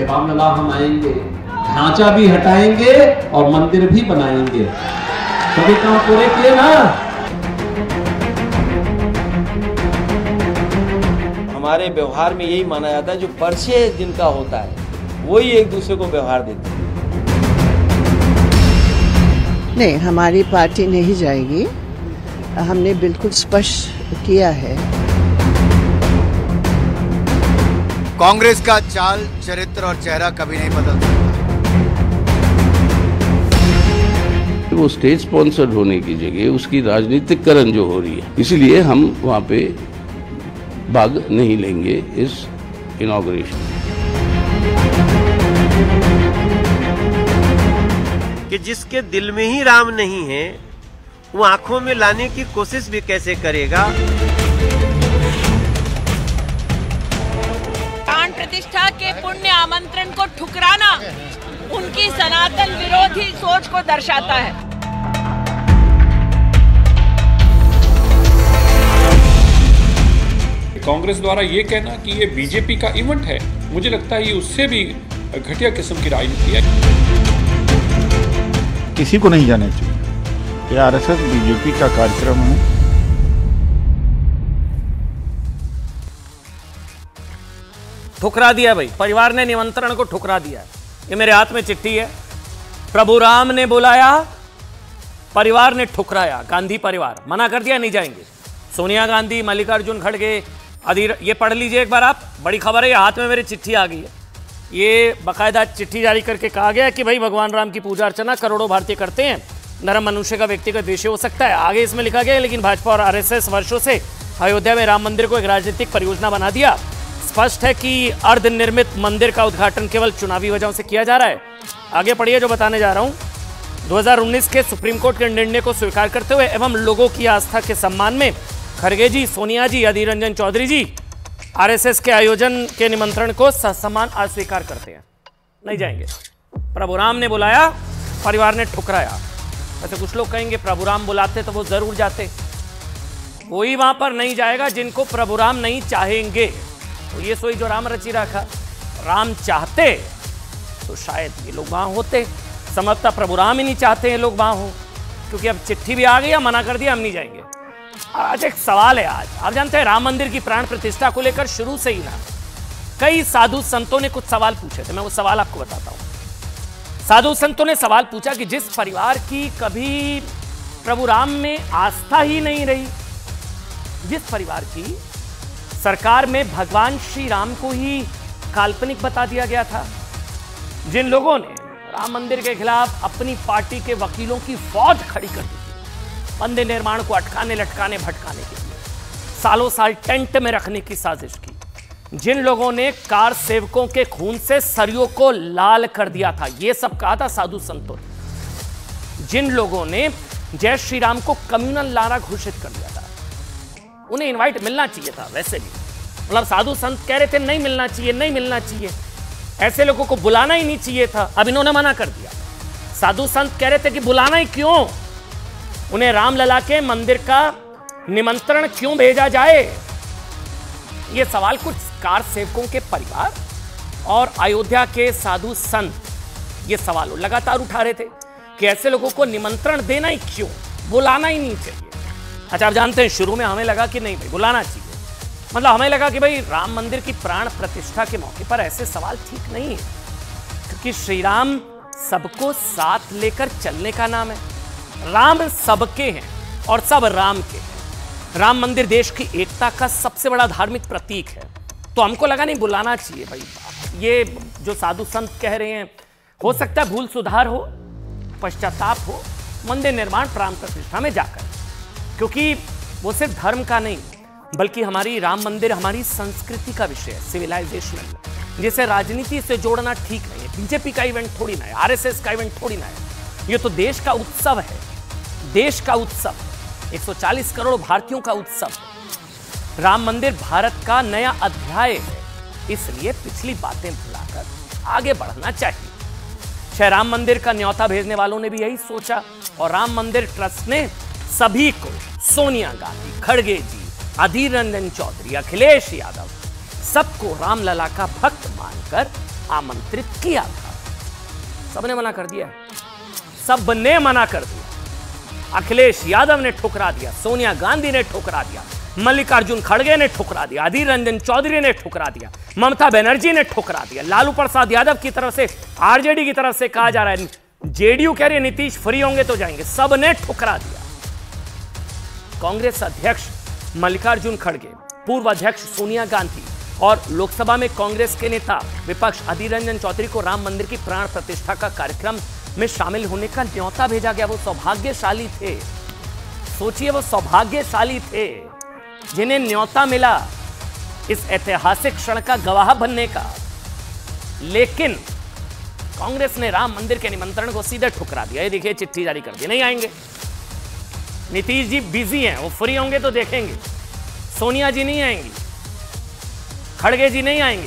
कि रामलला हम आएंगे, ढांचा भी हटाएंगे और मंदिर भी बनाएंगे। सभी काम पूरे किए ना। हमारे व्यवहार में यही माना जाता है, जो परिचय जिनका होता है वही एक दूसरे को व्यवहार देते हैं। नहीं, हमारी पार्टी नहीं जाएगी। हमने बिल्कुल स्पष्ट किया है। कांग्रेस का चाल, चरित्र और चेहरा कभी नहीं बदल सकता। वो स्टेट स्पॉन्सर्ड होने की जगह उसकी राजनीतिकरण जो हो रही है, इसलिए हम वहाँ पे भाग नहीं लेंगे इस इनॉग्रेशन। कि जिसके दिल में ही राम नहीं है, वो आंखों में लाने की कोशिश भी कैसे करेगा। प्राण प्रतिष्ठा के पुण्य आमंत्रण को ठुकराना उनकी सनातन विरोधी सोच को दर्शाता है। कांग्रेस द्वारा ये कहना कि ये बीजेपी का इवेंट है, मुझे लगता है ये उससे भी घटिया किस्म की राजनीति है। किसी को नहीं जाना चाहिए कि आरएसएस बीजेपी का कार्यक्रम है। ठुकरा दिया भाई, परिवार ने निमंत्रण को ठुकरा दिया। ये मेरे हाथ में चिट्ठी है। प्रभु राम ने बुलाया, परिवार ने ठुकराया। गांधी परिवार मना कर दिया, नहीं जाएंगे। सोनिया गांधी, मल्लिकार्जुन खड़गे, अधीर, ये पढ़ लीजिए एक बार आप, बड़ी खबर है। ये हाथ में मेरी चिट्ठी आ गई है। ये बाकायदा चिट्ठी जारी करके कहा गया कि भाई भगवान राम की पूजा अर्चना करोड़ों भारतीय करते हैं, नरम मनुष्य का व्यक्तिगत विषय हो सकता है। आगे इसमें लिखा गया है, लेकिन भाजपा और आरएसएस वर्षों से अयोध्या में राम मंदिर को एक राजनीतिक परियोजना बना दिया। स्पष्ट है कि अर्धनिर्मित मंदिर का उद्घाटन केवल चुनावी वजहों से किया जा रहा है। आगे पढ़िए जो बताने जा रहा हूं। 2019 के सुप्रीम कोर्ट के निर्णय को स्वीकार करते हुए एवं लोगों की आस्था के सम्मान में खड़गे जी, सोनिया जी, अधीर रंजन चौधरी जी आरएसएस के आयोजन के निमंत्रण को ससम्मान अस्वीकार करते हैं, नहीं जाएंगे। प्रभु राम ने बुलाया, परिवार ने ठुकराया। वैसे कुछ लोग कहेंगे प्रभु राम बुलाते तो वो जरूर जाते। कोई वहां पर नहीं जाएगा जिनको प्रभु राम नहीं चाहेंगे। तो ये सोई जो राम रची रखा, राम चाहते तो शायद ये लोग वहां होते। समझता प्रभु राम ही नहीं चाहते हैं लोग वहां हो, क्योंकि अब चिट्ठी भी आ गई, मना कर दिया, हम नहीं जाएंगे। आज एक सवाल है। आज आप जानते हैं राम मंदिर की प्राण प्रतिष्ठा को लेकर शुरू से ही ना कई साधु संतों ने कुछ सवाल पूछे थे। मैं वो सवाल आपको बताता हूं। साधु संतों ने सवाल पूछा कि जिस परिवार की कभी प्रभु राम में आस्था ही नहीं रही, जिस परिवार की सरकार में भगवान श्री राम को ही काल्पनिक बता दिया गया था, जिन लोगों ने राम मंदिर के खिलाफ अपनी पार्टी के वकीलों की फौज खड़ी कर दी थी मंदिर निर्माण को अटकाने, लटकाने, भटकाने के लिए, सालों साल टेंट में रखने की साजिश की, जिन लोगों ने कार सेवकों के खून से सरयों को लाल कर दिया था, ये सब कहा था साधु संतों ने, जिन लोगों ने जय श्री राम को कम्युनल नारा घोषित कर दिया था, उन्हें इनवाइट मिलना चाहिए था। वैसे भी मतलब साधु संत कह रहे थे नहीं मिलना चाहिए, नहीं मिलना चाहिए, ऐसे लोगों को बुलाना ही नहीं चाहिए था। अब इन्होंने मना कर दिया। साधु संत कह रहे थे कि बुलाना ही क्यों, उन्हें रामलला के मंदिर का निमंत्रण क्यों भेजा जाए। यह सवाल कुछ कार सेवकों के परिवार और अयोध्या के साधु संत ये सवाल लगातार उठा रहे थे कि ऐसे लोगों को निमंत्रण देना ही क्यों, बुलाना ही नहीं चाहिए। अच्छा, आप जानते हैं शुरू में हमें लगा कि नहीं भाई बुलाना चाहिए, मतलब हमें लगा कि भाई राम मंदिर की प्राण प्रतिष्ठा के मौके पर ऐसे सवाल ठीक नहीं है, क्योंकि श्री राम सबको साथ लेकर चलने का नाम है। राम सबके हैं और सब राम के हैं। राम मंदिर देश की एकता का सबसे बड़ा धार्मिक प्रतीक है, तो हमको लगा नहीं बुलाना चाहिए भाई। ये जो साधु संत कह रहे हैं, हो सकता है भूल सुधार हो, पश्चाताप हो मंदिर निर्माण प्राण प्रतिष्ठा में जाकर, क्योंकि वो सिर्फ धर्म का नहीं बल्कि हमारी राम मंदिर हमारी संस्कृति का विषय है, सिविलाइजेशनल, जिसे राजनीति से जोड़ना ठीक नहीं है। बीजेपी का इवेंट थोड़ी ना है, आरएसएस का इवेंट थोड़ी ना है, ये तो देश का उत्सव है, देश का उत्सव, 140 करोड़ भारतीयों का उत्सव। राम मंदिर भारत का नया अध्याय है, इसलिए पिछली बातें भुलाकर आगे बढ़ना चाहिए। शायद राम मंदिर का न्योता भेजने वालों ने भी यही सोचा और राम मंदिर ट्रस्ट ने सभी को, सोनिया गांधी, खड़गे जी, अधीर रंजन चौधरी, अखिलेश यादव, सबको रामलला का भक्त मानकर आमंत्रित किया था। सबने मना कर दिया, सबने मना कर दिया। अखिलेश यादव ने ठुकरा दिया, सोनिया गांधी ने ठुकरा दिया, मल्लिकार्जुन खड़गे ने ठुकरा दिया, अधीर रंजन चौधरी ने ठुकरा दिया, ममता बनर्जी ने ठुकरा दिया, लालू प्रसाद यादव की तरफ से, आरजेडी की तरफ से कहा जा रहा है, जेडीयू कह रही है नीतीश फ्री होंगे तो जाएंगे, सबने ठुकरा दिया। कांग्रेस अध्यक्ष मल्लिकार्जुन खड़गे, पूर्व अध्यक्ष सोनिया गांधी और लोकसभा में कांग्रेस के नेता विपक्ष अधीर रंजन चौधरी को राम मंदिर की प्राण प्रतिष्ठा का कार्यक्रम में शामिल होने का न्योता भेजा गया। वो सौभाग्यशाली थे, सोचिए वो सौभाग्यशाली थे जिन्हें न्योता मिला इस ऐतिहासिक क्षण का गवाह बनने का। लेकिन कांग्रेस ने राम मंदिर के निमंत्रण को सीधे ठुकरा दिया। ये देखिए चिट्ठी जारी कर दी, नहीं आएंगे। नीतीश जी बिजी हैं, वो फ्री होंगे तो देखेंगे। सोनिया जी नहीं आएंगी, खड़गे जी नहीं आएंगे,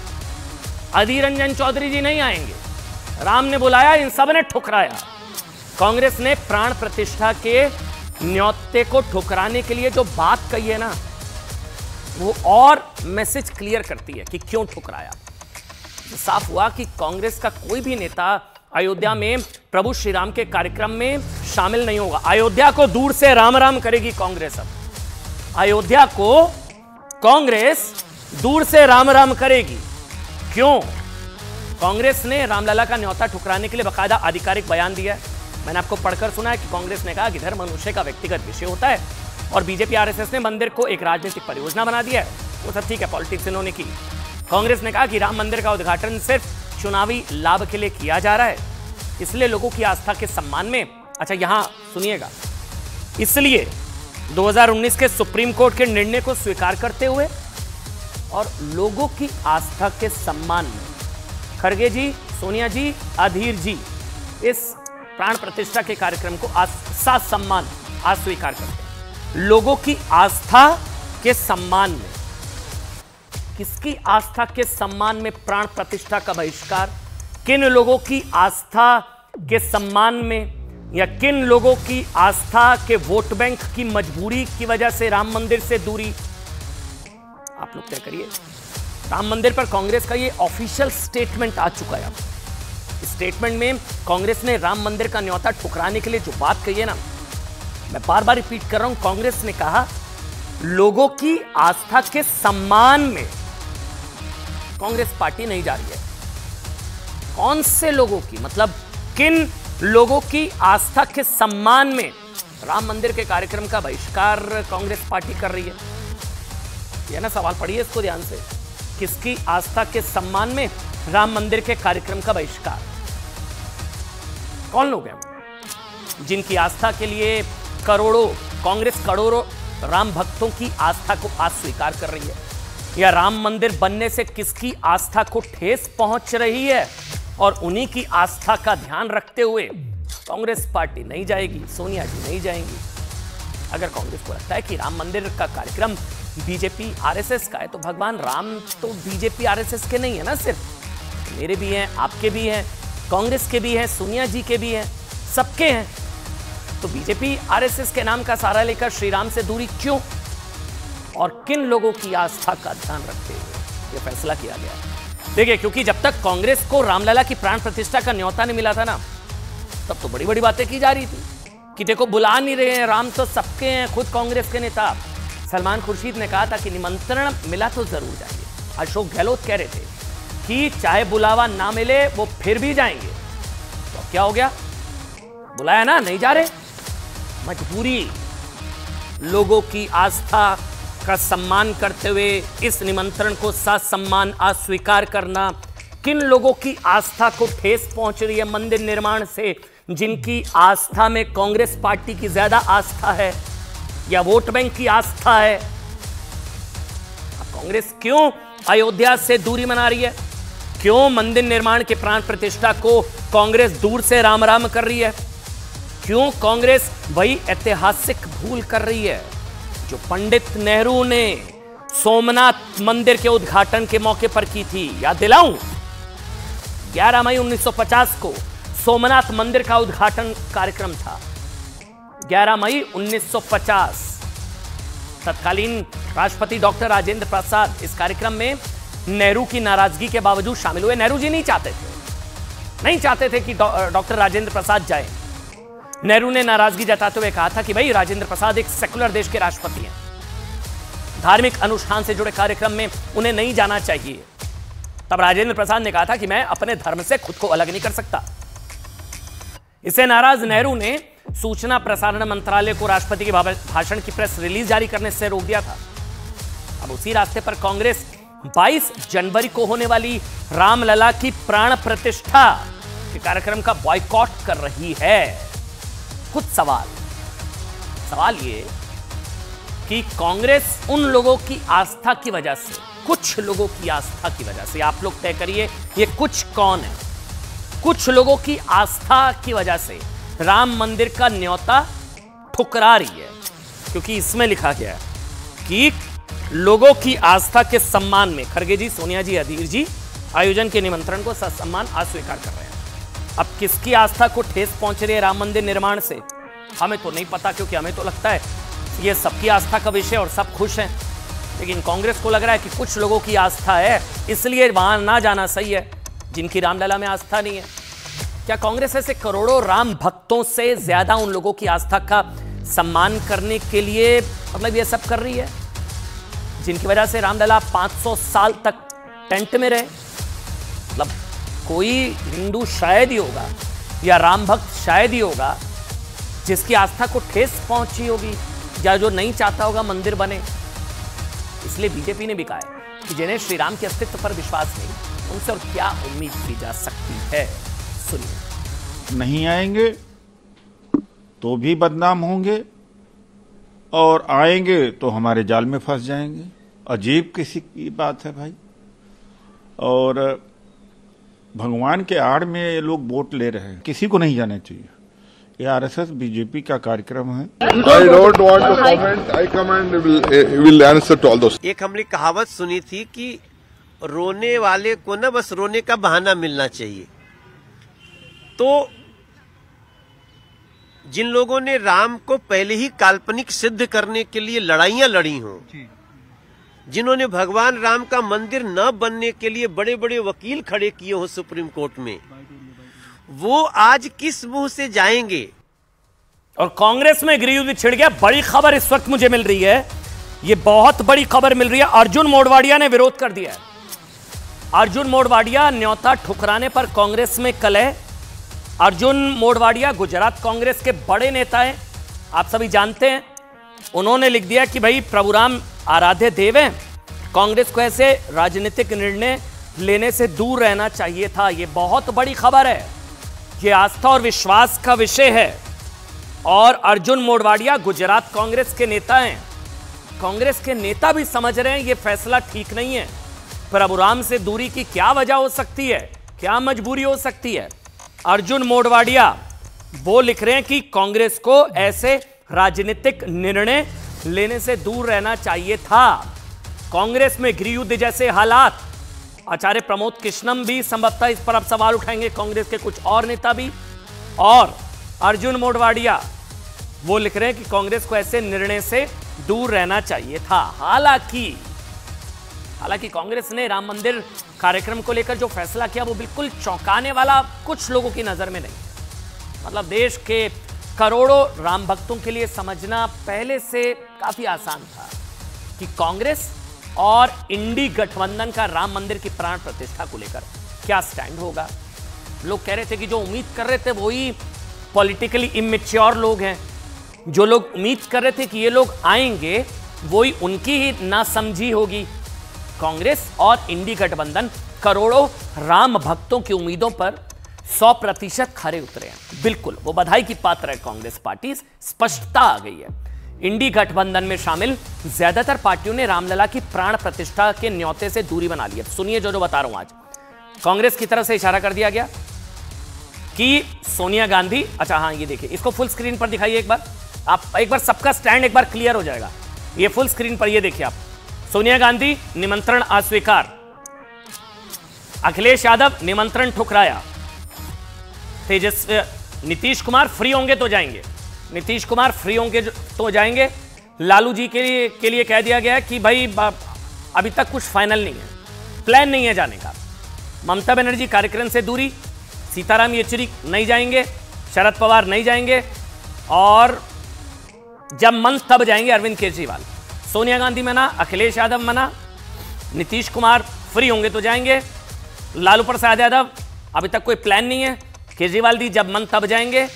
अधीर रंजन चौधरी जी नहीं आएंगे। राम ने बुलाया, इन सब ने ठुकराया। कांग्रेस ने प्राण प्रतिष्ठा के न्योते को ठुकराने के लिए जो बात कही है ना, वो और मैसेज क्लियर करती है कि क्यों ठुकराया। साफ हुआ कि कांग्रेस का कोई भी नेता अयोध्या में प्रभु श्री राम के कार्यक्रम में शामिल नहीं होगा। अयोध्या को दूर से राम राम करेगी कांग्रेस। अब अयोध्या को कांग्रेस दूर से राम राम करेगी। क्यों? कांग्रेस ने रामलला का न्योता ठुकराने के लिए बकायदा आधिकारिक बयान दिया है। मैंने आपको पढ़कर सुना है कि कांग्रेस ने कहा कि धर्म मनुष्य का व्यक्तिगत विषय होता है और बीजेपी आरएसएस ने मंदिर को एक राजनीतिक परियोजना बना दिया है। वो सब ठीक है, पॉलिटिक्स इन्होंने की। कांग्रेस ने कहा कि राम मंदिर का उद्घाटन सिर्फ चुनावी लाभ के लिए किया जा रहा है, इसलिए लोगों की आस्था के सम्मान में, अच्छा यहां सुनिएगा, इसलिए 2019 के सुप्रीम कोर्ट के निर्णय को स्वीकार करते हुए और लोगों की आस्था के सम्मान में खड़गे जी, सोनिया जी, अधीर जी इस प्राण प्रतिष्ठा के कार्यक्रम को सम्मान आज स्वीकार करते हैं। लोगों की आस्था के सम्मान में, किसकी आस्था के सम्मान में प्राण प्रतिष्ठा का बहिष्कार? किन लोगों की आस्था के सम्मान में या किन लोगों की आस्था के वोट बैंक की मजबूरी की वजह से राम मंदिर से दूरी? आप लोग तय करिए। राम मंदिर पर कांग्रेस का ये ऑफिशियल स्टेटमेंट आ चुका है। इस स्टेटमेंट में कांग्रेस ने राम मंदिर का न्योता ठुकराने के लिए जो बात कही है ना, मैं बार बार रिपीट कर रहा हूं, कांग्रेस ने कहा लोगों की आस्था के सम्मान में कांग्रेस पार्टी नहीं जा रही है। कौन से लोगों की, मतलब किन लोगों की आस्था के सम्मान में राम मंदिर के कार्यक्रम का बहिष्कार कांग्रेस पार्टी कर रही है? यह ना सवाल पढ़िए इसको ध्यान से। किसकी आस्था के सम्मान में राम मंदिर के कार्यक्रम का बहिष्कार? कौन लोग हैं जिनकी आस्था के लिए कांग्रेस करोड़ों राम भक्तों की आस्था को अस्वीकार कर रही है? या राम मंदिर बनने से किसकी आस्था को ठेस पहुंच रही है और उन्हीं की आस्था का ध्यान रखते हुए कांग्रेस पार्टी नहीं जाएगी, सोनिया जी नहीं जाएंगी? अगर कांग्रेस को लगता है कि राम मंदिर का कार्यक्रम बीजेपी आरएसएस का है, तो भगवान राम तो बीजेपी आरएसएस के नहीं है ना, सिर्फ मेरे भी हैं, आपके भी हैं, कांग्रेस के भी हैं, सोनिया जी के भी हैं, सबके हैं। तो बीजेपी आरएसएस के नाम का सहारा लेकर श्री राम से दूरी क्यों और किन लोगों की आस्था का ध्यान रखते हुए यह फैसला किया गया? देखिए, क्योंकि जब तक कांग्रेस को रामलला की प्राण प्रतिष्ठा का न्योता नहीं मिला था ना, तब तो बड़ी बड़ी बातें की जा रही थी कि देखो बुला नहीं रहे हैं, राम तो सबके हैं। खुद कांग्रेस के नेता सलमान खुर्शीद ने कहा था कि निमंत्रण मिला तो जरूर जाएंगे। अशोक गहलोत कह रहे थे कि चाहे बुलावा ना मिले वो फिर भी जाएंगे। तो क्या हो गया? बुलाया ना, नहीं जा रहे। मजबूरी, लोगों की आस्था का सम्मान करते हुए इस निमंत्रण को ससम्मान अस्वीकार करना। किन लोगों की आस्था को ठेस पहुंच रही है मंदिर निर्माण से, जिनकी आस्था में कांग्रेस पार्टी की ज्यादा आस्था है या वोट बैंक की आस्था है? अब कांग्रेस क्यों अयोध्या से दूरी मना रही है? क्यों मंदिर निर्माण के प्राण प्रतिष्ठा को कांग्रेस दूर से राम राम कर रही है? क्यों कांग्रेस वही ऐतिहासिक भूल कर रही है जो पंडित नेहरू ने सोमनाथ मंदिर के उद्घाटन के मौके पर की थी? याद दिलाऊं, 11 मई 1950 को सोमनाथ मंदिर का उद्घाटन कार्यक्रम था। 11 मई 1950। तत्कालीन राष्ट्रपति डॉक्टर राजेंद्र प्रसाद इस कार्यक्रम में नेहरू की नाराजगी के बावजूद शामिल हुए। नेहरू जी नहीं चाहते थे कि डॉक्टर राजेंद्र प्रसाद जाए। नेहरू ने नाराजगी जताते हुए कहा था कि भाई राजेंद्र प्रसाद एक सेकुलर देश के राष्ट्रपति हैं, धार्मिक अनुष्ठान से जुड़े कार्यक्रम में उन्हें नहीं जाना चाहिए। तब राजेंद्र प्रसाद ने कहा था कि मैं अपने धर्म से खुद को अलग नहीं कर सकता। इससे नाराज नेहरू ने सूचना प्रसारण मंत्रालय को राष्ट्रपति के भाषण की प्रेस रिलीज जारी करने से रोक दिया था। अब उसी रास्ते पर कांग्रेस 22 जनवरी को होने वाली रामलला की प्राण प्रतिष्ठा के कार्यक्रम का बॉयकॉट कर रही है। कुछ सवाल ये कि कांग्रेस उन लोगों की आस्था की वजह से, कुछ लोगों की आस्था की वजह से, आप लोग तय करिए ये कुछ कौन है, कुछ लोगों की आस्था की वजह से राम मंदिर का न्योता ठुकरा रही है। क्योंकि इसमें लिखा गया है कि लोगों की आस्था के सम्मान में खड़गे जी, सोनिया जी, अधीर जी आयोजन के निमंत्रण को ससम्मान अस्वीकार कर रहे हैं। अब किसकी आस्था को ठेस पहुंच रही है राम मंदिर निर्माण से, हमें तो नहीं पता, क्योंकि हमें तो लगता है ये सबकी आस्था का विषय और सब खुश हैं। लेकिन कांग्रेस को लग रहा है कि कुछ लोगों की आस्था है, इसलिए वहां ना जाना सही है जिनकी रामलला में आस्था नहीं है। क्या कांग्रेस ऐसे करोड़ों राम भक्तों से ज्यादा उन लोगों की आस्था का सम्मान करने के लिए मतलब ये सब कर रही है, जिनकी वजह से रामलला 500 साल तक टेंट में रहे? मतलब कोई हिंदू शायद ही होगा या राम भक्त शायद ही होगा जिसकी आस्था को ठेस पहुंची होगी, या जो नहीं चाहता होगा मंदिर बने। इसलिए बीजेपी ने भी कहा है कि जिन्हें श्री राम के अस्तित्व पर विश्वास नहीं, उनसे और क्या उम्मीद की जा सकती है। सुनिए। नहीं आएंगे तो भी बदनाम होंगे और आएंगे तो हमारे जाल में फंस जाएंगे। अजीब किसी की बात है भाई। और भगवान के आड़ में ये लोग वोट ले रहे हैं, किसी को नहीं जाना चाहिए। ये आरएसएस बीजेपी का कार्यक्रम है। I don't want to comment. I comment will answer to all those. एक हमने कहावत सुनी थी कि रोने वाले को ना बस रोने का बहाना मिलना चाहिए। तो जिन लोगों ने राम को पहले ही काल्पनिक सिद्ध करने के लिए लड़ाइयां लड़ी हों, जिन्होंने भगवान राम का मंदिर न बनने के लिए बड़े बड़े वकील खड़े किए हों सुप्रीम कोर्ट में, वो आज किस मुंह से जाएंगे? और कांग्रेस में गृहयुद्ध छिड़ गया। बड़ी खबर इस वक्त मुझे मिल रही है, ये बहुत बड़ी खबर मिल रही है। अर्जुन मोढवाडिया ने विरोध कर दिया है। अर्जुन मोढवाडिया न्योता ठुकराने पर कांग्रेस में कलह। अर्जुन मोढवाडिया गुजरात कांग्रेस के बड़े नेता हैं, आप सभी जानते हैं। उन्होंने लिख दिया कि भाई प्रभुराम आराध्य देव हैं, कांग्रेस को ऐसे राजनीतिक निर्णय लेने से दूर रहना चाहिए था। यह बहुत बड़ी खबर है, यह आस्था और विश्वास का विषय है। और अर्जुन मोढवाडिया गुजरात कांग्रेस के नेता हैं। कांग्रेस के नेता भी समझ रहे हैं यह फैसला ठीक नहीं है। प्रभुराम से दूरी की क्या वजह हो सकती है, क्या मजबूरी हो सकती है? अर्जुन मोढवाडिया वो लिख रहे हैं कि कांग्रेस को ऐसे राजनीतिक निर्णय लेने से दूर रहना चाहिए था। कांग्रेस में गृहयुद्ध जैसे हालात, आचार्य प्रमोद कृष्णम भी संभवतः इस पर अब सवाल उठाएंगे, कांग्रेस के कुछ और नेता भी। और अर्जुन मोढवाडिया वो लिख रहे हैं कि कांग्रेस को ऐसे निर्णय से दूर रहना चाहिए था। हालांकि कांग्रेस ने राम मंदिर कार्यक्रम को लेकर जो फैसला किया वो बिल्कुल चौंकाने वाला कुछ लोगों की नजर में नहीं है। मतलब देश के करोड़ों राम भक्तों के लिए समझना पहले से काफी आसान था कि कांग्रेस और इंडी गठबंधन का राम मंदिर की प्राण प्रतिष्ठा को लेकर क्या स्टैंड होगा। लोग कह रहे थे कि जो उम्मीद कर रहे थे वही पॉलिटिकली इमेच्योर लोग हैं। जो लोग उम्मीद कर रहे थे कि ये लोग आएंगे वही उनकी ही नासमझी होगी। कांग्रेस और इंडी गठबंधन करोड़ों राम भक्तों की उम्मीदों पर 100% खरे उतरे हैं। बिल्कुल वो बधाई की पात्र है कांग्रेस पार्टी, स्पष्टता आ गई है। इंडी गठबंधन में शामिल ज्यादातर पार्टियों ने रामलला की प्राण प्रतिष्ठा के न्योते से दूरी बना ली है। सुनिए जो बता रहा हूं। आज कांग्रेस की तरफ से इशारा कर दिया गया कि सोनिया गांधी, अच्छा हाँ ये देखिए, इसको फुल स्क्रीन पर दिखाइए एक बार, आप एक बार सबका स्टैंड एक बार क्लियर हो जाएगा। ये फुल स्क्रीन पर ये देखिए आप, सोनिया गांधी निमंत्रण अस्वीकार, अखिलेश यादव निमंत्रण ठुकराया, तेजस्वी नीतीश कुमार फ्री होंगे तो जाएंगे, नीतीश कुमार फ्री होंगे तो जाएंगे। लालू जी के लिए कह दिया गया कि भाई अभी तक कुछ फाइनल नहीं है। प्लान नहीं है जाने का। ममता बनर्जी कार्यक्रम से दूरी, सीताराम येचुरी नहीं जाएंगे, शरद पवार नहीं जाएंगे, और जब मन तब जाएंगे अरविंद केजरीवाल। सोनिया गांधी मना, अखिलेश यादव मना, नीतीश कुमार फ्री होंगे तो जाएंगे, लालू प्रसाद यादव अभी तक कोई प्लान नहीं है, केजरीवाल दी जब मन तब जाएंगे,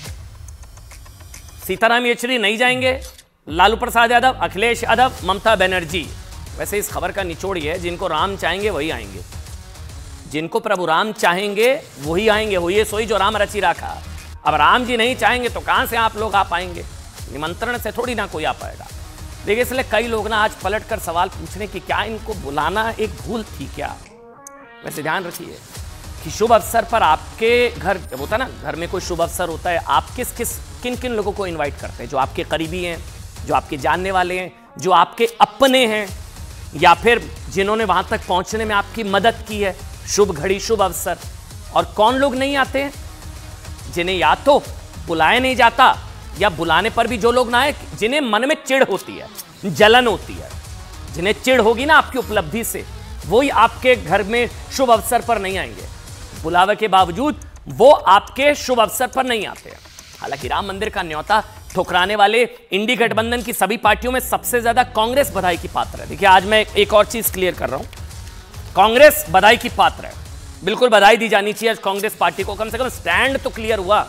सीताराम येचुरी नहीं जाएंगे, लालू प्रसाद यादव, अखिलेश यादव, ममता बनर्जी। वैसे इस खबर का निचोड़ ये है, जिनको राम चाहेंगे वही आएंगे, जिनको प्रभु राम चाहेंगे वही आएंगे, वो ये सोई जो राम रची रखा। अब राम जी नहीं चाहेंगे तो कहां से आप लोग आ पाएंगे? निमंत्रण से थोड़ी ना कोई आ पाएगा। देखिए, इसलिए कई लोग ना आज पलट कर सवाल पूछने की क्या इनको बुलाना एक भूल थी क्या। वैसे ध्यान रखिए कि शुभ अवसर पर आपके घर होता ना, घर में कोई शुभ अवसर होता है, आप किन किन लोगों को इनवाइट करते हैं? जो आपके करीबी हैं, जो आपके जानने वाले हैं, जो आपके अपने हैं, या फिर जिन्होंने वहां तक पहुंचने में आपकी मदद की है। शुभ घड़ी, शुभ अवसर। और कौन लोग नहीं आते हैं? जिन्हें या तो बुलाया नहीं जाता, या बुलाने पर भी जो लोग ना आए, जिन्हें मन में चिढ़ होती है, जलन होती है, जिन्हें चिढ़ होगी ना आपकी उपलब्धि से, वही आपके घर में शुभ अवसर पर नहीं आएंगे। बुलावे के बावजूद वो आपके शुभ अवसर पर नहीं आते हैं। हालांकि राम मंदिर का न्योता ठुकराने वाले इंडी गठबंधन की सभी पार्टियों में सबसे ज्यादा कांग्रेस बधाई की पात्र है। देखिए, आज मैं एक और चीज क्लियर कर रहा हूं, कांग्रेस बधाई की पात्र है, बिल्कुल बधाई दी जानी चाहिए कांग्रेस पार्टी को। कम से कम स्टैंड तो क्लियर हुआ।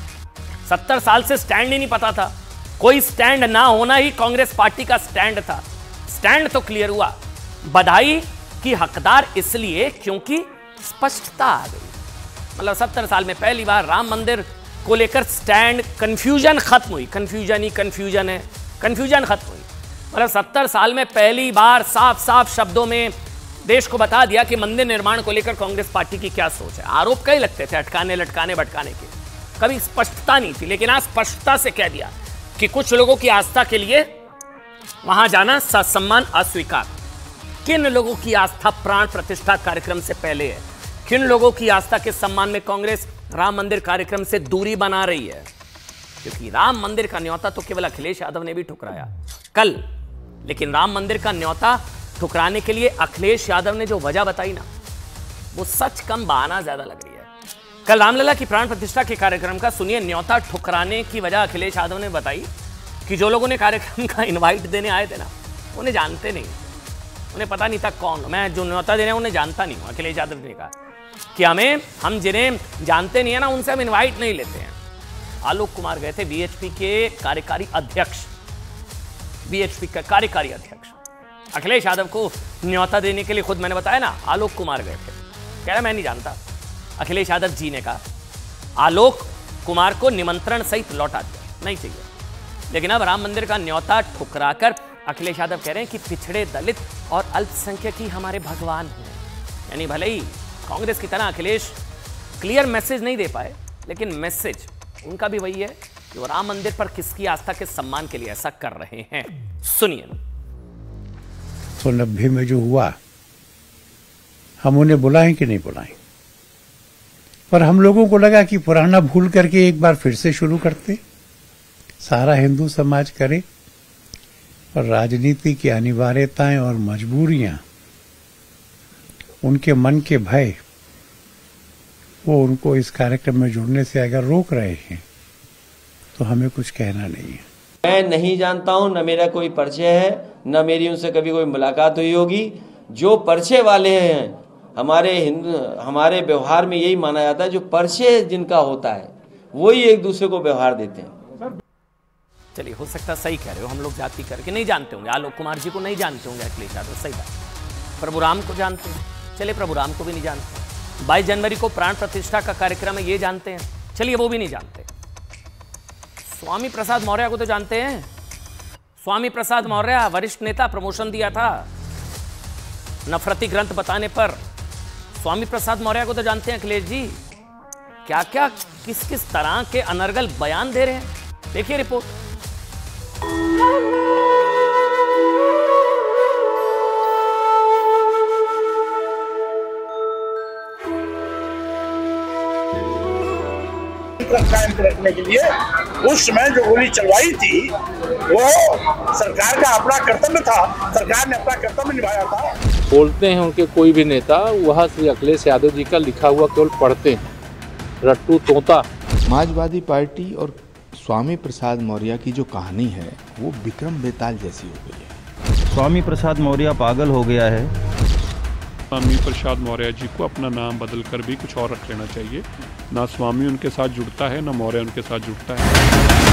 70 साल से स्टैंड ही नहीं पता था, कोई स्टैंड ना होना ही कांग्रेस पार्टी का स्टैंड था। स्टैंड तो क्लियर हुआ। बधाई की हकदार इसलिए क्योंकि स्पष्टता आ गई। मतलब 70 साल में पहली बार राम मंदिर को लेकर स्टैंड, कंफ्यूजन खत्म हुई। कंफ्यूजन ही कंफ्यूजन है, कंफ्यूजन खत्म हुई। मतलब 70 साल में पहली बार साफ साफ शब्दों में देश को बता दिया कि मंदिर निर्माण को लेकर कांग्रेस पार्टी की क्या सोच है। आरोप कई लगते थे, अटकाने लटकाने भटकाने के, कभी स्पष्टता नहीं थी। लेकिन आज स्पष्टता से कह दिया कि कुछ लोगों की आस्था के लिए वहां जाना ससम्मान अस्वीकार। किन लोगों की आस्था प्राण प्रतिष्ठा कार्यक्रम से पहले है? किन लोगों की आस्था के सम्मान में कांग्रेस राम मंदिर कार्यक्रम से दूरी बना रही है? क्योंकि राम मंदिर का न्योता तो केवल अखिलेश यादव ने भी ठुकराया कल, लेकिन राम मंदिर का न्योता ठुकराने के लिए अखिलेश यादव ने जो वजह बताई ना, वो सच कम बहाना ज्यादा लग रही है। कल रामलला की प्राण प्रतिष्ठा के कार्यक्रम का सुनिए, न्योता ठुकराने की वजह अखिलेश यादव ने बताई कि जो लोगों ने कार्यक्रम का इनवाइट देने आए थे ना, उन्हें जानते नहीं, उन्हें पता नहीं था कौन। मैं जो न्योता देने उन्हें जानता नहीं हूं। अखिलेश यादव ने कहा कि हम जिन्हें जानते नहीं है ना, उनसे हम इनवाइट नहीं लेते हैं। आलोक कुमार गए थे, बीएचपी के कार्यकारी अध्यक्ष, बीएचपी का कार्यकारी अध्यक्ष। अखिलेश यादव को न्योता देने के लिए खुद मैंने बताया ना, आलोक कुमार गए थे। कह रहा मैं नहीं जानता। अखिलेश यादव जी ने कहा आलोक कुमार को निमंत्रण सहित लौटा दिया, नहीं चाहिए। लेकिन अब राम मंदिर का न्योता ठुकराकर अखिलेश यादव कह रहे हैं कि पिछड़े, दलित और अल्पसंख्यक ही हमारे भगवान हैं। यानी भले ही कांग्रेस की तरह अखिलेश क्लियर मैसेज नहीं दे पाए, लेकिन मैसेज उनका भी वही है कि वो राम मंदिर पर किसकी आस्था के सम्मान के लिए ऐसा कर रहे हैं। सुनिए। 1990 में जो हुआ, हम उन्हें बुलाएं कि नहीं बुलाएं, पर हम लोगों को लगा कि पुराना भूल करके एक बार फिर से शुरू करते, सारा हिंदू समाज करे, और राजनीति की अनिवार्यताएं और मजबूरियां, उनके मन के भय, वो उनको इस कार्यक्रम में जुड़ने से अगर रोक रहे हैं तो हमें कुछ कहना नहीं है। मैं नहीं जानता हूं, न मेरा कोई परिचय है, न मेरी उनसे कभी कोई मुलाकात हुई होगी। जो परिचय वाले हैं, हमारे व्यवहार में यही माना जाता है, जो परिचय जिनका होता है वही एक दूसरे को व्यवहार देते हैं। चलिए, हो सकता सही कह रहे हो, हम लोग जाति करके नहीं जानते होंगे, आलोक कुमार जी को नहीं जानते होंगे अखिलेश यादव, सही बात। प्रभु राम को जानते हैं, चलिए प्रभु राम को भी नहीं जानते। 22 जनवरी को प्राण प्रतिष्ठा का कार्यक्रम है, ये जानते हैं, चलिए वो भी नहीं जानते। स्वामी प्रसाद मौर्य को तो जानते हैं। स्वामी प्रसाद मौर्य वरिष्ठ नेता, प्रमोशन दिया था नफरती ग्रंथ बताने पर। स्वामी प्रसाद मौर्य को तो जानते हैं अखिलेश जी। क्या क्या किस किस तरह के अनर्गल बयान दे रहे हैं, देखिए रिपोर्ट। कायम रखने के लिए उस समय जो गोली चलवाई थी वो सरकार का अपना कर्तव्य था, सरकार ने अपना कर्तव्य निभाया था। बोलते हैं उनके कोई भी नेता, वह श्री अखिलेश यादव जी का लिखा हुआ केवल पढ़ते हैं, रट्टू तोता। समाजवादी पार्टी और स्वामी प्रसाद मौर्य की जो कहानी है वो विक्रम बेताल जैसी हो गई है। स्वामी प्रसाद मौर्य पागल हो गया है। स्वामी प्रसाद मौर्य जी को अपना नाम बदलकर भी कुछ और रख लेना चाहिए। ना स्वामी उनके साथ जुड़ता है, ना मौर्य उनके साथ जुड़ता है।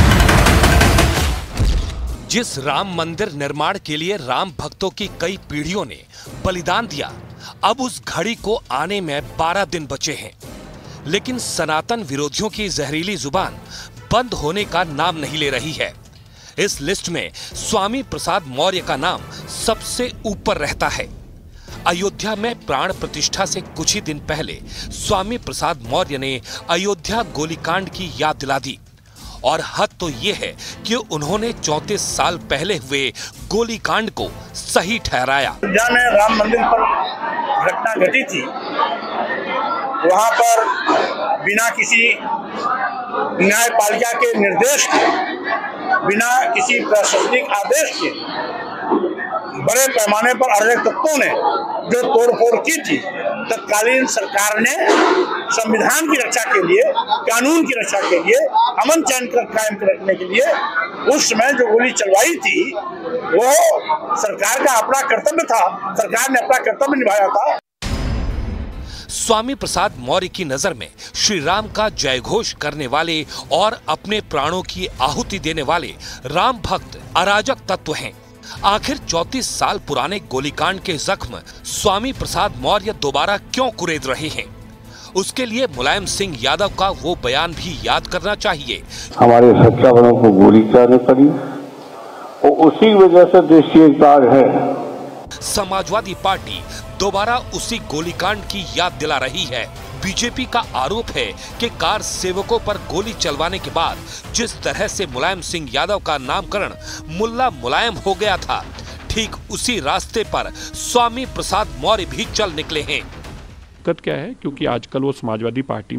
जिस राम मंदिर निर्माण के लिए राम भक्तों की कई पीढ़ियों ने बलिदान दिया, अब उस घड़ी को आने में 12 दिन बचे हैं, लेकिन सनातन विरोधियों की जहरीली जुबान बंद होने का नाम नहीं ले रही है। इस लिस्ट में स्वामी प्रसाद मौर्य का नाम सबसे ऊपर रहता है। अयोध्या में प्राण प्रतिष्ठा से कुछ ही दिन पहले स्वामी प्रसाद मौर्य ने अयोध्या गोलीकांड की याद दिला दी, और हद तो ये है कि उन्होंने 34 साल पहले हुए गोलीकांड को सही ठहराया। अयोध्या में राम मंदिर पर घटना घटी थी, वहां पर बिना किसी न्यायपालिका के निर्देश के, बिना किसी प्रशासनिक आदेश के बड़े पैमाने पर अराजक तत्वों ने जो तोड़फोड़ की थी, तत्कालीन सरकार ने संविधान की रक्षा के लिए, कानून की रक्षा के लिए, अमन चैन कायम रखने के लिए उस समय जो गोली चलवाई थी वो सरकार का अपना कर्तव्य था, सरकार ने अपना कर्तव्य निभाया था। स्वामी प्रसाद मौर्य की नजर में श्री राम का जय घोष करने वाले और अपने प्राणों की आहुति देने वाले राम भक्त अराजक तत्व हैं। आखिर 34 साल पुराने गोलीकांड के जख्म स्वामी प्रसाद मौर्य दोबारा क्यों कुरेद रहे हैं? उसके लिए मुलायम सिंह यादव का वो बयान भी याद करना चाहिए। हमारे सच्चा बलों को गोली चलानी पड़ी और उसी वजह से देश की एकता है। समाजवादी पार्टी दोबारा उसी गोलीकांड की याद दिला रही है। बीजेपी का आरोप है कि कार सेवकों पर गोली चलवाने के बाद जिस तरह से मुलायम सिंह यादव का नामकरण मुल्ला मुलायम हो गया था, ठीक उसी रास्ते पर स्वामी प्रसाद मौर्य भी चल निकले हैं। दिक्कत क्या है, क्योंकि आजकल वो समाजवादी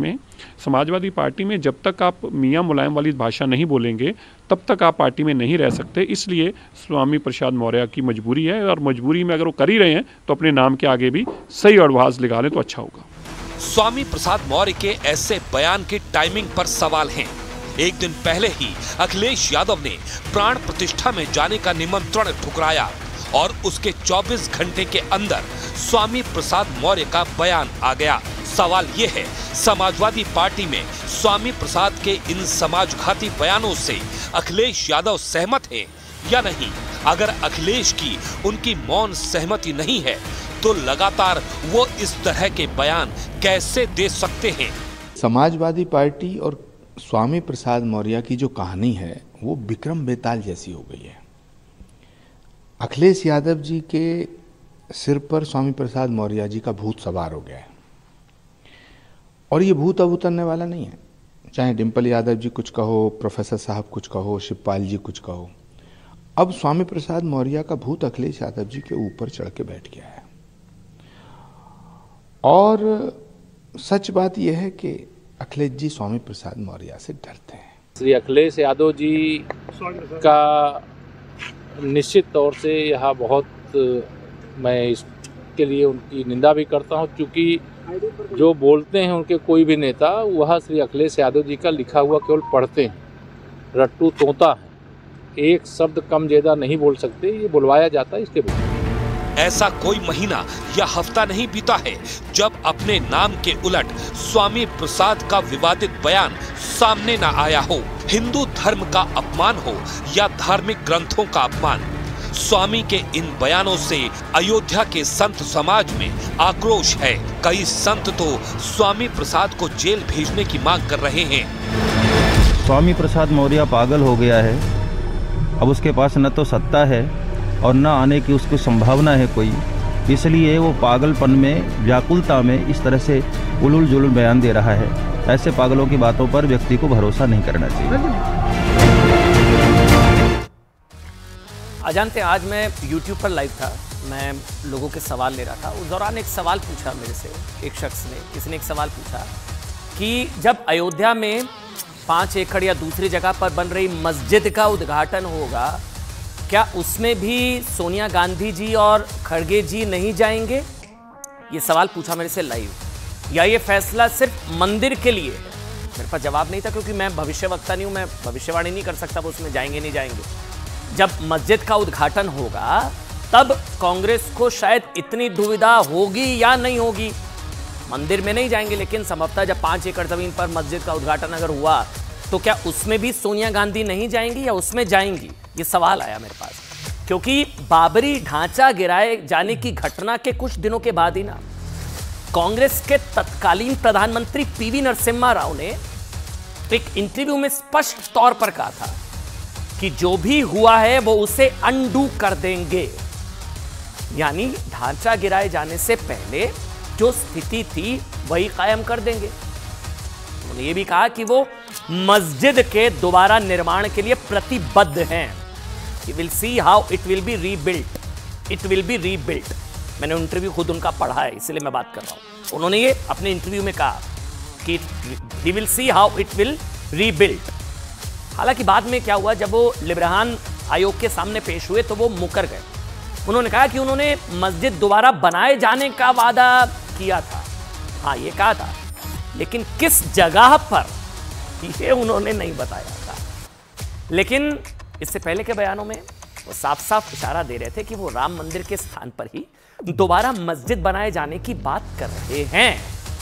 पार्टी में जब तक आप मियां मुलायम वाली भाषा नहीं बोलेंगे तब तक आप पार्टी में नहीं रह सकते। इसलिए स्वामी प्रसाद मौर्य की मजबूरी है, और मजबूरी में अगर वो कर ही रहे हैं तो अपने नाम के आगे भी सही अल्फाज लगा लें तो अच्छा होगा। स्वामी प्रसाद मौर्य के ऐसे बयान की टाइमिंग पर सवाल हैं। एक दिन पहले ही अखिलेश यादव ने प्राण प्रतिष्ठा में जाने का निमंत्रण ठुकराया, और उसके 24 घंटे के अंदर स्वामी प्रसाद मौर्य का बयान आ गया। सवाल ये है, समाजवादी पार्टी में स्वामी प्रसाद के इन समाजघाती बयानों से अखिलेश यादव सहमत हैं या नहीं? अगर अखिलेश की उनकी मौन सहमति नहीं है तो लगातार वो इस तरह के बयान कैसे दे सकते हैं? समाजवादी पार्टी और स्वामी प्रसाद मौर्य की जो कहानी है वो विक्रम बेताल जैसी हो गई है। अखिलेश यादव जी के सिर पर स्वामी प्रसाद मौर्य जी का भूत सवार हो गया है, और ये भूत अब उतरने वाला नहीं है। चाहे डिम्पल यादव जी कुछ कहो, प्रोफेसर साहब कुछ कहो, शिवपाल जी कुछ कहो, अब स्वामी प्रसाद मौर्य का भूत अखिलेश यादव जी के ऊपर चढ़ के बैठ गया है। और सच बात यह है कि अखिलेश जी स्वामी प्रसाद मौर्य से डरते हैं। श्री अखिलेश यादव जी का निश्चित तौर से यह बहुत, मैं इसके लिए उनकी निंदा भी करता हूं, क्योंकि जो बोलते हैं उनके कोई भी नेता, वह श्री अखिलेश यादव जी का लिखा हुआ केवल पढ़ते हैं, रट्टू तोता है, एक शब्द कम ज्यादा नहीं बोल सकते, ये बुलवाया जाता है इसके लिए। ऐसा कोई महीना या हफ्ता नहीं बीता है जब अपने नाम के उलट स्वामी प्रसाद का विवादित बयान सामने न आया हो। हिंदू धर्म का अपमान हो या धार्मिक ग्रंथों का अपमान, स्वामी के इन बयानों से अयोध्या के संत समाज में आक्रोश है। कई संत तो स्वामी प्रसाद को जेल भेजने की मांग कर रहे हैं। स्वामी प्रसाद मौर्य पागल हो गया है। अब उसके पास न तो सत्ता है और न आने की उसको संभावना है कोई, इसलिए वो पागलपन में, व्याकुलता में इस तरह से उलूल जुलूल बयान दे रहा है। ऐसे पागलों की बातों पर व्यक्ति को भरोसा नहीं करना चाहिए। अजानते आज मैं YouTube पर लाइव था, मैं लोगों के सवाल ले रहा था। उस दौरान एक सवाल पूछा मेरे से एक शख्स ने, किसी ने एक सवाल पूछा कि जब अयोध्या में 5 एकड़ या दूसरी जगह पर बन रही मस्जिद का उद्घाटन होगा, क्या उसमें भी सोनिया गांधी जी और खड़गे जी नहीं जाएंगे? ये सवाल पूछा मेरे से लाइव। या ये फैसला सिर्फ मंदिर के लिए है? मेरे पास जवाब नहीं था, क्योंकि मैं भविष्यवक्ता नहीं हूं, मैं भविष्यवाणी नहीं कर सकता वो उसमें जाएंगे नहीं जाएंगे। जब मस्जिद का उद्घाटन होगा तब कांग्रेस को शायद इतनी दुविधा होगी या नहीं होगी। मंदिर में नहीं जाएंगे, लेकिन संभवतः जब 5 एकड़ जमीन पर मस्जिद का उद्घाटन अगर हुआ तो क्या उसमें भी सोनिया गांधी नहीं जाएंगी या उसमें जाएंगी? ये सवाल आया मेरे पास, क्योंकि बाबरी ढांचा गिराए जाने की घटना के कुछ दिनों के बाद ही ना कांग्रेस के तत्कालीन प्रधानमंत्री पीवी नरसिम्हा राव ने एक इंटरव्यू में स्पष्ट तौर पर कहा था कि जो भी हुआ है वो उसे अनडू कर देंगे, यानी ढांचा गिराए जाने से पहले जो स्थिति थी वही कायम कर देंगे। उन्होंने ये भी कहा कि वो मस्जिद के दोबारा निर्माण के लिए प्रतिबद्ध हैं। You will see how it will be rebuilt. It will be rebuilt. मैंने इंटरव्यू खुद उनका पढ़ा है, इसलिए मैं बात कर रहा हूं। उन्होंने ये अपने इंटरव्यू में कहा कि he will see how it will rebuilt। हालांकि बाद में क्या हुआ, जब वो लिब्रान आयोग के सामने पेश हुए तो वो मुकर गए। उन्होंने कहा कि उन्होंने मस्जिद दोबारा बनाए जाने का वादा किया था, हाँ ये कहा था, लेकिन किस जगह पर ये उन्होंने नहीं बताया था। लेकिन इससे पहले के बयानों में वो साफ साफ इशारा दे रहे थे कि वो राम मंदिर के स्थान पर ही दोबारा मस्जिद बनाए जाने की बात कर रहे हैं,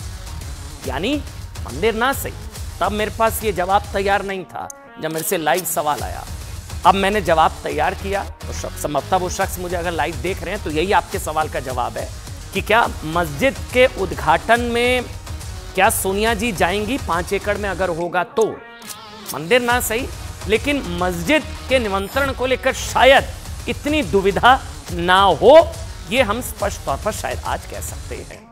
यानी मंदिर ना सही। तब मेरे पास ये जवाब तैयार नहीं था जब मेरे से लाइव सवाल आया। अब मैंने जवाब तैयार किया तो संभवतः वो शख्स मुझे अगर लाइव देख रहे हैं तो यही आपके सवाल का जवाब है कि क्या मस्जिद के उद्घाटन में क्या सोनिया जी जाएंगी? 5 एकड़ में अगर होगा तो मंदिर ना सही, लेकिन मस्जिद के निमंत्रण को लेकर शायद इतनी दुविधा ना हो, ये हम स्पष्ट तौर पर शायद आज कह सकते हैं।